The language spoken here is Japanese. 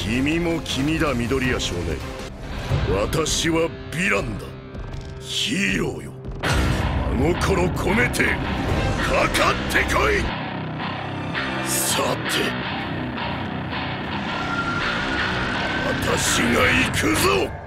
君も君だ、緑谷少年。私はヴィランだ。ヒーローよ。真心込めてかかってこい。さて私が行くぞ。